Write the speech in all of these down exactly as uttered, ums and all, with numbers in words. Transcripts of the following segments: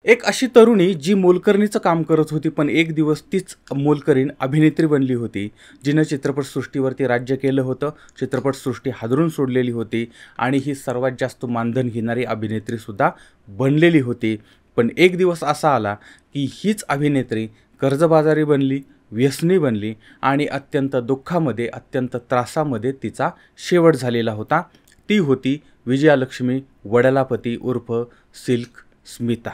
एक अशी तरुणी जी मोलकरणीचं काम करत होती, पण एक दिवस तीच मोलकरीण अभिनेत्री बनली होती, जिनं चित्रपटसृष्टीवरती राज्य केलं होतं. चित्रपटसृष्टी हादरून सोडलेली होती आणि ही सर्वात जास्त मानधन घेणारी अभिनेत्रीसुद्धा बनलेली होती. पण एक दिवस असा आला की हीच अभिनेत्री कर्जबाजारी बनली, व्यसनी बनली आणि अत्यंत दुःखामध्ये, अत्यंत त्रासामध्ये तिचा शेवट झालेला होता. ती होती विजयालक्ष्मी वडलापती उर्फ सिल्क स्मिता.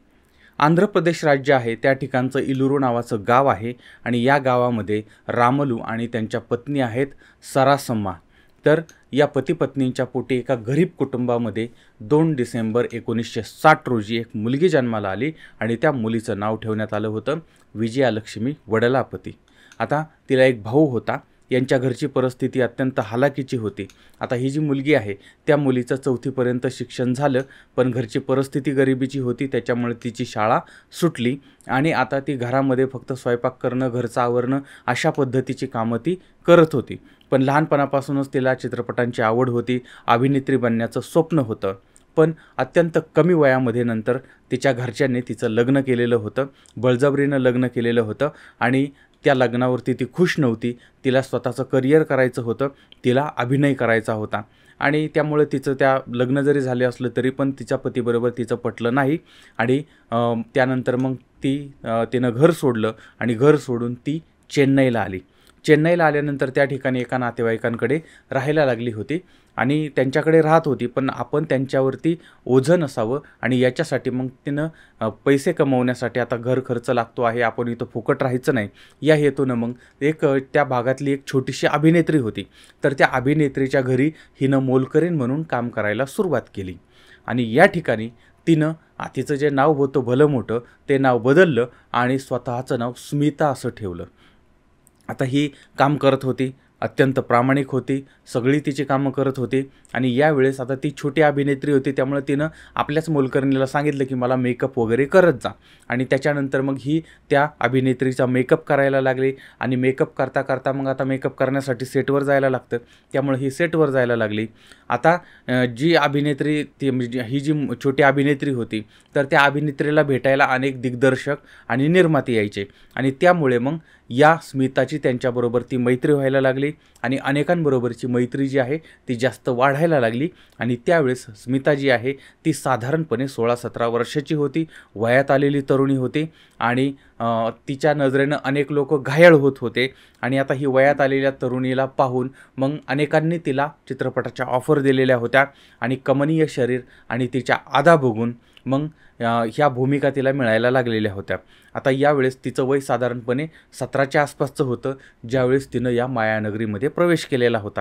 आंध्र प्रदेश राज्य आहे, त्या ठिकाणचं इलुरू नावाचं गाव आहे आणि या गावामध्ये रामलू आणि त्यांच्या पत्नी आहेत सरासम्मा. तर या पती पत्नींच्या पोटी एका गरीब कुटुंबामध्ये दोन डिसेंबर एकोणीसशे साठ रोजी एक मुलगी जन्माला आली आणि त्या मुलीचं नाव ठेवण्यात आलं होतं विजयालक्ष्मी वडलापती. आता तिला एक भाऊ होता. यांच्या घरची परिस्थिती अत्यंत हालाकीची होती. आता ही जी मुलगी आहे त्या मुलीचं चौथीपर्यंत शिक्षण झालं, पण घरची परिस्थिती गरिबीची होती, त्याच्यामुळे तिची शाळा सुटली आणि आता ती घरामध्ये फक्त स्वयंपाक करणं, घरचं आवरणं अशा पद्धतीची कामं ती करत होती. पण लहानपणापासूनच तिला चित्रपटांची आवड होती, अभिनेत्री बनण्याचं स्वप्न होतं. पण अत्यंत कमी वयामध्ये नंतर तिच्या घरच्यांनी तिचं लग्न केलेलं होतं, बळजबरीनं लग्न केलेलं होतं आणि त्या लग्नावरती ती खुश नव्हती. तिला स्वतःचं करिअर करायचं होतं, तिला अभिनय करायचा होता आणि त्यामुळे तिचं त्या लग्न जरी झाले असलं तरी पण तिच्या पतीबरोबर तिचं पटलं नाही आणि त्यानंतर मग ती तिनं घर सोडलं आणि घर सोडून ती चेन्नईला आली. चेन्नईला आल्यानंतर त्या ठिकाणी एका नातेवाईकांकडे राहायला लागली होती आणि त्यांच्याकडे राहत होती. पण आपण त्यांच्यावरती ओझं नसावं आणि याच्यासाठी मग तिनं पैसे कमवण्यासाठी, आता घर खर्च लागतो आहे, आपण इथं फुकट राहायचं नाही, या हेतूनं मग एक त्या भागातली एक छोटीशी अभिनेत्री होती, तर त्या अभिनेत्रीच्या घरी हिनं मोलकरीण म्हणून काम करायला सुरुवात केली आणि या ठिकाणी तिनं तिचं जे नाव होतं भलं मोठं ते नाव बदललं आणि स्वतःचं नाव स्मिता असं ठेवलं. आता ही काम करत होती, अत्यंत प्रामाणिक होती, सगळी तिची कामं करत होती आणि यावेळेस आता ती छोटी अभिनेत्री होती, त्यामुळे तिनं आपल्याच मोलकरणीला सांगितलं की मला मेकअप वगैरे करत जा आणि त्याच्यानंतर मग ही त्या अभिनेत्रीचा मेकअप करायला लागली आणि मेकअप करता करता मग आता मेकअप करण्यासाठी सेटवर जायला लागतं, त्यामुळे ही सेटवर जायला लागली. आता जी अभिनेत्री ती म्हणजे ही जी छोटी अभिनेत्री होती तर त्या अभिनेत्रीला भेटायला अनेक दिग्दर्शक आणि निर्माते यायचे आणि त्यामुळे मग या स्मिताची त्यांच्याबरोबर ती मैत्री व्हायला लागली आणि अनेकांबरोबरची मैत्री जी आहे ती जास्त वाढायला लागली आणि त्यावेळेस स्मिता जी आहे ती साधारणपणे सोळा सतरा वर्षाची होती, वयात आलेली तरुणी होती आणि तिच्या नजरेनं अनेक लोक घायाळ होत होते आणि आता ही वयात आलेल्या तरुणीला पाहून मग अनेकांनी तिला चित्रपटाच्या ऑफर दिलेल्या होत्या आणि कमनीय शरीर आणि तिच्या आदा बघून मग ह्या भूमिका तिला मिळायला लागलेल्या होत्या. आता यावेळेस तिचं वय साधारणपणे सतराच्या आसपासचं होतं ज्यावेळेस तिनं या मायानगरीमध्ये प्रवेश केलेला होता.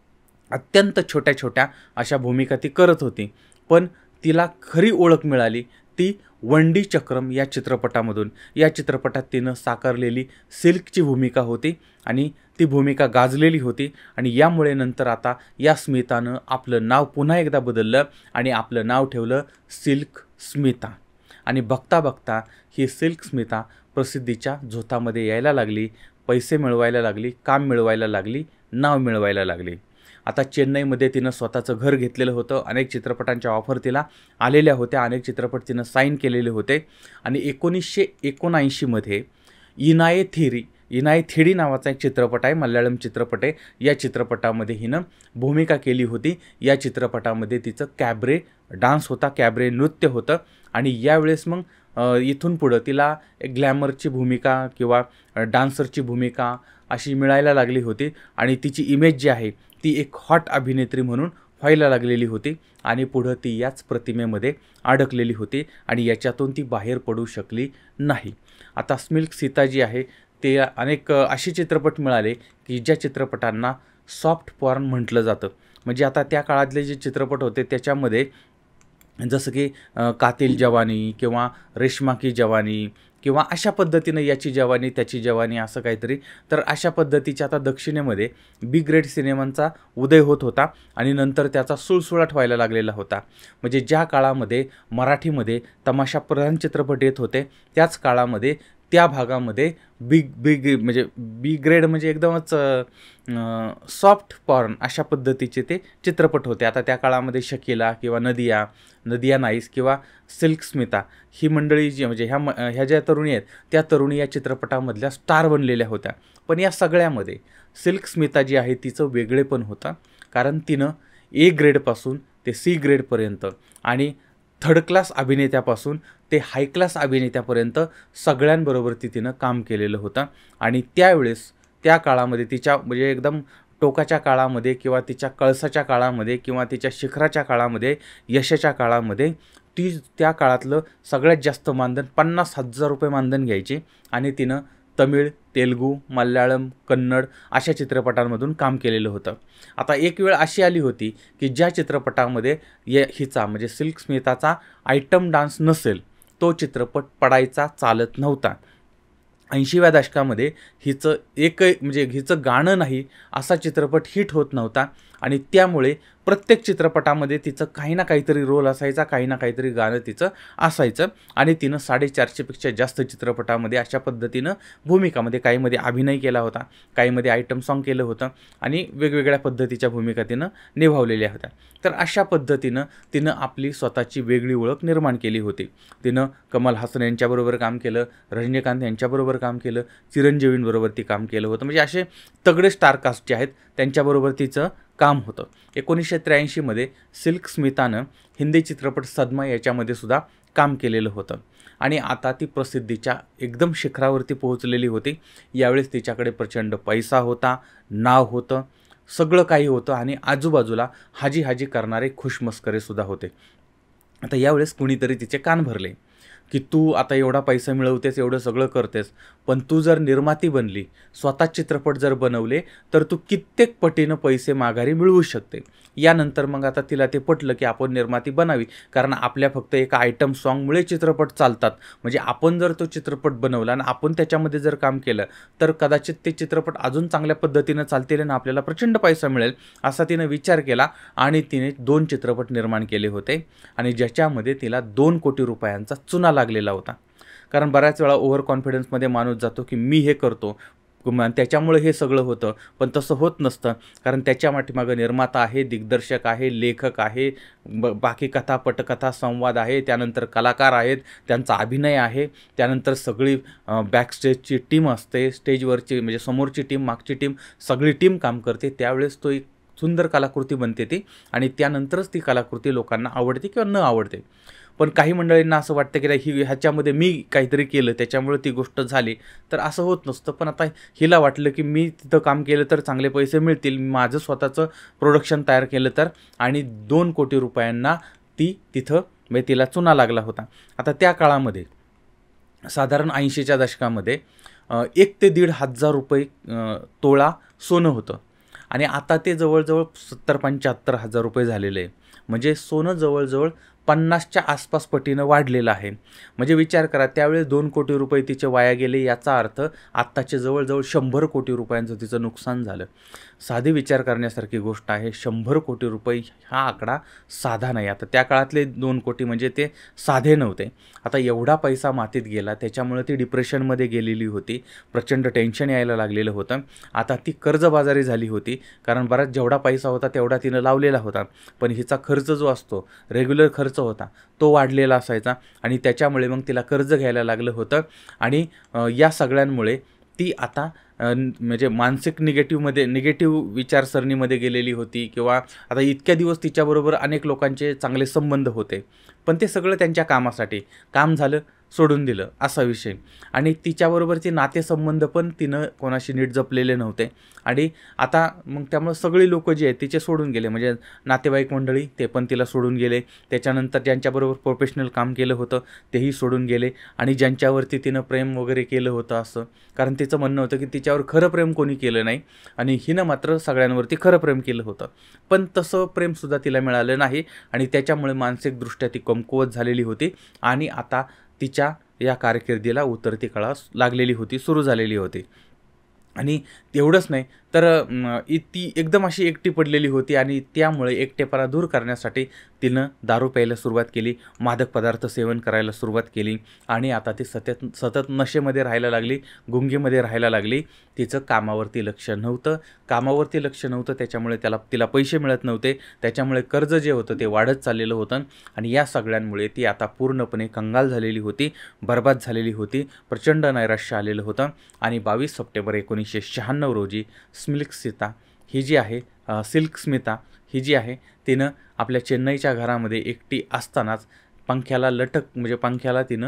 अत्यंत छोट्या छोट्या अशा भूमिका ती करत होती, पण तिला खरी ओळख मिळाली ती वंडी चक्रम या चित्रपटामधून. या चित्रपटात तिनं साकारलेली सिल्कची भूमिका होती आणि ती भूमिका गाजलेली होती आणि यामुळे नंतर आता या स्मितानं आपलं नाव पुन्हा एकदा बदललं आणि आपलं नाव ठेवलं सिल्क स्मिता आणि बघता बघता ही सिल्क स्मिता प्रसिद्धीच्या झोतामध्ये यायला लागली, पैसे मिळवायला लागली, काम मिळवायला लागली, नाव मिळवायला लागली. आता चेन्नईमध्ये तिनं स्वतःचं घर घेतलेलं होतं, अनेक चित्रपटांच्या ऑफर तिला आलेल्या होत्या, अनेक चित्रपट तिनं साईन केलेले होते आणि एकोणीसशे एकोणऐंशीमध्ये इनाये थेरी इनाये थेडी नावाचा एक चित्रपट आहे, मल्याळम चित्रपट आहे, या चित्रपटामध्ये हिनं भूमिका केली होती. या चित्रपटामध्ये तिचं कॅबरे डान्स होता, कॅबरे नृत्य होतं आणि यावेळेस मग इथून पुढं तिला एक ग्लॅमरची भूमिका किंवा डान्सरची भूमिका अशी मिळायला लागली होती आणि तिची इमेज जी आहे ती एक हॉट अभिनेत्री म्हणून व्हायला लागलेली होती आणि पुढं ती याच प्रतिमेमध्ये अडकलेली होती आणि याच्यातून ती बाहेर पडू शकली नाही. आता सिल्क स्मिता जी आहे ते अनेक असे चित्रपट मिळाले की ज्या चित्रपटांना सॉफ्ट पॉर्न म्हटलं जातं. म्हणजे आता त्या काळातले जे चित्रपट होते त्याच्यामध्ये जसं की कातिल जवानी किंवा रेशमा की जवानी किंवा अशा पद्धतीनं याची जवानी त्याची जवानी असं काहीतरी, तर अशा पद्धतीच्या आता दक्षिणेमध्ये बिग ग्रेड सिनेमांचा उदय होत होता आणि नंतर त्याचा सुळसुळाट व्हायला लागलेला होता. म्हणजे ज्या काळामध्ये मराठीमध्ये तमाशाप्रधान चित्रपट येत होते त्याच काळामध्ये त्या भागामध्ये बिग बिग म्हणजे बी ग्रेड म्हणजे एकदमच सॉफ्ट पॉर्न अशा पद्धतीचे ते चित्रपट होते. आता त्या काळामध्ये शकीला किंवा नदिया नदिया नाईस किंवा सिल्क स्मिता ही मंडळी जी म्हणजे ह्या म ह्या ज्या तरुणी आहेत त्या तरुणी या चित्रपटामधल्या स्टार बनलेल्या होत्या. पण या सगळ्यामध्ये सिल्क स्मिता जी आहे तिचं वेगळेपण होतं, कारण तिनं ए ग्रेडपासून ते सी ग्रेडपर्यंत आणि थर्ड क्लास अभिनेत्यापासून ते हाय क्लास अभिनेत्यापर्यंत सगळ्यांबरोबर ती तिनं काम केलेलं होतं. आणि त्यावेळेस त्या काळामध्ये तिच्या म्हणजे एकदम टोकाच्या काळामध्ये किंवा तिच्या कळसाच्या काळामध्ये किंवा तिच्या शिखराच्या काळामध्ये यशाच्या काळामध्ये ती त्या काळातलं सगळ्यात जास्त मानधन पन्नास हजार रुपये मानधन घ्यायची आणि तिनं तमिळ, तेलुगू, मल्याळम, कन्नड अशा चित्रपटांमधून काम केलेलं होतं. आता एक वेळ अशी आली होती की ज्या चित्रपटामध्ये ये हिचा म्हणजे सिल्क स्मिताचा आयटम डान्स नसेल तो चित्रपट पडायचा, चालत नव्हता. ऐंशीव्या दशकामध्ये हिचं एकही म्हणजे हिचं गाणं नाही असा चित्रपट हिट होत नव्हता आणि त्यामुळे प्रत्येक चित्रपटामध्ये तिचं काही ना काहीतरी रोल असायचा, काही ना काहीतरी गाणं तिचं असायचं आणि तिनं साडेचारशेपेक्षा जास्त चित्रपटामध्ये अशा पद्धतीनं भूमिकामध्ये काहीमध्ये अभिनय केला होता, काहीमध्ये आयटम सॉन्ग केलं होतं आणि वेगवेगळ्या पद्धतीच्या भूमिका तिनं निभावलेल्या होत्या. तर अशा पद्धतीनं तिनं आपली स्वतःची वेगळी ओळख निर्माण केली होती. तिनं कमल हासन यांच्याबरोबर काम केलं, रजनीकांत यांच्याबरोबर काम केलं, चिरंजीवींबरोबर ती काम केलं होतं. म्हणजे असे तगडे स्टारकास्ट जे आहेत त्यांच्याबरोबर तिचं काम होतं. एकोणीसशे त्र्याऐंशीमध्ये सिल्क स्मितानं हिंदी चित्रपट सदमा याच्यामध्ये सुद्धा काम केलेलं होतं आणि आता ती प्रसिद्धीच्या एकदम शिखरावरती पोहोचलेली होती. यावेळेस तिच्याकडे प्रचंड पैसा होता, नाव होतं, सगळं काही होतं आणि आजूबाजूला हाजी हाजी करणारे खुशमस्करेसुद्धा होते. आता यावेळेस कुणीतरी तिचे कान भरले की तू आता एवढा पैसा मिळवतेस, एवढं सगळं करतेस, पण तू जर निर्माती बनली, स्वतः चित्रपट जर बनवले तर तू कित्येक पटीनं पैसे माघारी मिळवू शकते. यानंतर मग आता तिला ते पटलं की आपण निर्माती बनावी, कारण आपल्या फक्त एका आयटम सॉन्गमुळे चित्रपट चालतात. म्हणजे आपण जर तो चित्रपट बनवला आणि आपण त्याच्यामध्ये जर काम केलं तर कदाचित ते चित्रपट अजून चांगल्या पद्धतीनं चालतील आणि आपल्याला प्रचंड पैसा मिळेल असा तिनं विचार केला आणि तिने दोन चित्रपट निर्माण केले होते आणि ज्याच्यामध्ये तिला दोन कोटी रुपयांचा चुना लागलेला होता. कारण बऱ्याच वेळा ओव्हर कॉन्फिडन्समध्ये माणूस जातो की मी हे करतो त्याच्यामुळे हे सगळं होतं, पण तसं होत नसतं. कारण त्याच्या पाठीमागं निर्माता आहे, दिग्दर्शक आहे, लेखक आहे, ब बाकी कथा पटकथा संवाद आहे, त्यानंतर कलाकार आहेत, त्यांचा अभिनय आहे, त्यानंतर सगळी बॅकस्टेजची टीम असते, स्टेजवरची म्हणजे समोरची टीम, मागची टीम, सगळी टीम काम करते. त्यावेळेस तो एक सुंदर कलाकृती बनते ती आणि त्यानंतरच ती कलाकृती लोकांना आवडते किंवा न आवडते. पण काही मंडळींना असं वाटतं की ही ह्याच्यामध्ये मी काहीतरी केलं त्याच्यामुळे ती गोष्ट झाली, तर असं होत नसतं. पण आता हिला वाटलं की मी तिथं काम केलं तर चांगले पैसे मिळतील, माझं स्वतःचं प्रोडक्शन तयार केलं तर, आणि दोन कोटी रुपयांना ती तिथं म्हणजे तिला चुना लागला होता. आता त्या काळामध्ये साधारण ऐंशीच्या दशकामध्ये एक ते दीड हजार रुपये तोळा सोनं होतं आणि आता ते जवळजवळ सत्तर पंच्याहत्तर हजार रुपये झालेले आहे. म्हणजे सोनं जवळजवळ पन्नासच्या आसपास पटीनं वाढलेलं आहे. म्हणजे विचार करा, त्यावेळेस दोन कोटी रुपये तिचे वाया गेले, याचा अर्थ आत्ताचे जवळजवळ शंभर कोटी रुपयांचं तिचं नुकसान झालं. साधी विचार करण्यासारखी गोष्ट आहे. शंभर कोटी रुपये हा आकडा साधा नाही. आता त्या काळातले दोन कोटी म्हणजे ते साधे नव्हते. आता एवढा पैसा मातीत गेला, त्याच्यामुळे ती डिप्रेशनमध्ये गेलेली होती, प्रचंड टेन्शन यायला लागलेलं होतं. आता ती कर्जबाजारी झाली होती, कारण बराच जेवढा पैसा होता तेवढा तिनं लावलेला होता, पण हिचा खर्च जो असतो रेग्युलर खर्च होता तो वाढलेला असायचा आणि त्याच्यामुळे मग तिला कर्ज घ्यायला लागलं होतं. आणि या सगळ्यांमुळे ती आता म्हणजे मानसिक निगेटिव्हमध्ये निगेटिव्ह विचारसरणीमध्ये गेलेली होती. किंवा आता इतक्या दिवस तिच्याबरोबर अनेक लोकांचे चांगले संबंध होते, पण ते सगळं त्यांच्या कामासाठी, काम झालं सोडून दिलं असा विषय. आणि तिच्याबरोबरचे नातेसंबंध पण तिनं कोणाशी नीट जपलेले नव्हते आणि आता मग त्यामुळे सगळी लोक जी आहेत तिचे सोडून गेले. म्हणजे नातेवाईक मंडळी ते पण तिला सोडून गेले. त्याच्यानंतर ज्यांच्याबरोबर प्रोफेशनल काम केलं होतं तेही सोडून गेले आणि ज्यांच्यावरती तिनं प्रेम वगैरे केलं होतं असं, कारण तिचं म्हणणं होतं की तिच्यावर खरं प्रेम कोणी केलं नाही आणि हिनं मात्र सगळ्यांवरती खरं प्रेम केलं होतं, पण तसं प्रेमसुद्धा तिला मिळालं नाही आणि त्याच्यामुळे मानसिकदृष्ट्या ती कमकुवत झालेली होती आणि आता तिच्या या कारकिर्दीला उतरती कळा लागलेली होती, सुरू झालेली होती. आणि तेवढंच नाही तर अं, इ- ती एकदम अशी एकटी पडलेली होती आणि त्यामुळे एकटेपणा दूर करण्यासाठी तिनं दारू प्यायला सुरुवात केली, मादक पदार्थ सेवन करायला सुरुवात केली आणि आता ती सतत सतत नशेमध्ये राहायला लागली, गुंगीमध्ये राहायला लागली. तिचं कामावरती लक्ष नव्हतं कामावरती लक्ष नव्हतं त्याच्यामुळे त्याला तिला पैसे मिळत नव्हते. त्याच्यामुळे कर्ज जे होतं ते वाढत चाललेलं होतं आणि या सगळ्यांमुळे ती आता पूर्णपणे कंगाल झालेली होती, बरबाद झालेली होती. प्रचंड नैराश्य आलेलं होतं आणि बावीस सप्टेंबर एकोणीसशे शहाण्णव रोजी स्मिल्क स्मिता ही जी आहे अ, सिल्क स्मिता ही जी आहे तिनं आपल्या चेन्नईच्या घरामध्ये एकटी असतानाच पंख्याला लटक म्हणजे पंख्याला तिनं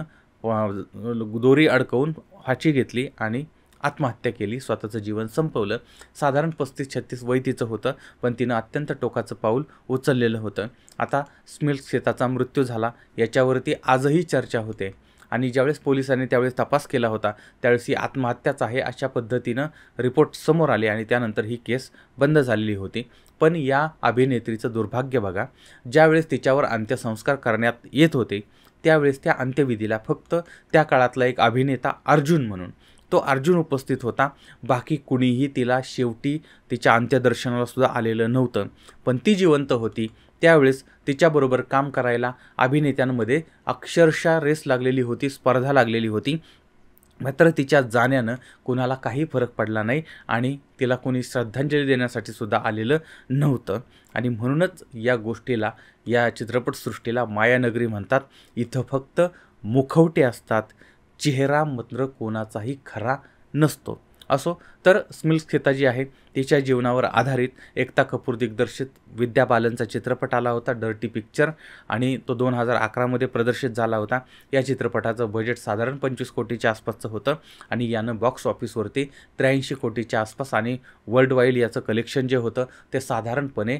अ, दोरी अडकवून फाशी घेतली आणि आत्महत्या केली, स्वतःचं जीवन संपवलं. साधारण पस्तीस छत्तीस वय तिचं होतं, पण तिनं अत्यंत टोकाचं पाऊल उचललेलं होतं. आता स्मिल्क स्मिताचा मृत्यू झाला याच्यावरती आजही चर्चा होते आणि ज्यावेळेस पोलिसांनी त्यावेळेस तपास केला होता त्यावेळेस ही आत्महत्याच आहे अशा पद्धतीनं रिपोर्ट समोर आले आणि त्यानंतर ही केस बंद झालेली होती. पण या अभिनेत्रीचं दुर्भाग्य बघा, ज्यावेळेस तिच्यावर अंत्यसंस्कार करण्यात येत होते त्यावेळेस त्या अंत्यविधीला फक्त त्या काळातला एक अभिनेता अर्जुन म्हणून तो अर्जुन उपस्थित होता. बाकी कुणीही तिला शेवटी तिच्या अंत्यदर्शनाला सुद्धा आलेलं नव्हतं. पण ती जिवंत होती त्यावेळेस तिच्याबरोबर काम करायला अभिनेत्यांमध्ये अक्षरशः रेस लागलेली होती, स्पर्धा लागलेली होती. मात्र तिच्या जाण्यानं कुणाला काही फरक पडला नाही आणि तिला कोणी श्रद्धांजली देण्यासाठी सुद्धा आलेलं नव्हतं आणि म्हणूनच या गोष्टीला, या चित्रपटसृष्टीला मायानगरी म्हणतात. इथं फक्त मुखवटे असतात, चेहरा मात्र कोणाचाही खरा नसतो. असो, तर स्मिल्क स्मिता जी आहे तिच्या जीवनावर आधारित एकता कपूर दिग्दर्शित विद्या बालनचा चित्रपट आला होता, डर्टी पिक्चर, आणि तो दोन हजार अकरामध्ये प्रदर्शित झाला होता. या चित्रपटाचं बजेट साधारण पंचवीस कोटीच्या आसपासचं होतं आणि यानं बॉक्स ऑफिसवरती त्र्याऐंशी कोटीच्या आसपास आणि वर्ल्ड वाईड याचं कलेक्शन जे होतं ते साधारणपणे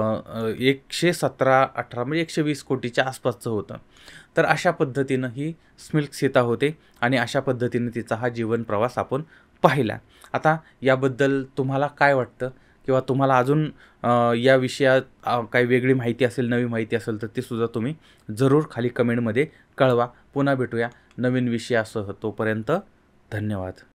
एकशे सतरा अठरा म्हणजे एकशे वीस कोटीच्या आसपासचं होतं. तर अशा पद्धतीनं ही स्मिल्क स्मिता होते आणि अशा पद्धतीने तिचा हा जीवन प्रवास आपण पाहिला. आता याबद्दल तुम्हाला काय वाटतं किंवा तुम्हाला अजून अ, या विषयात अ, काही वेगळी माहिती असेल, नवी माहिती असेल तर ती सुद्धा तुम्ही जरूर खाली कमेंटमध्ये कळवा. पुन्हा भेटूया नवीन विषयासह. तोपर्यंत धन्यवाद.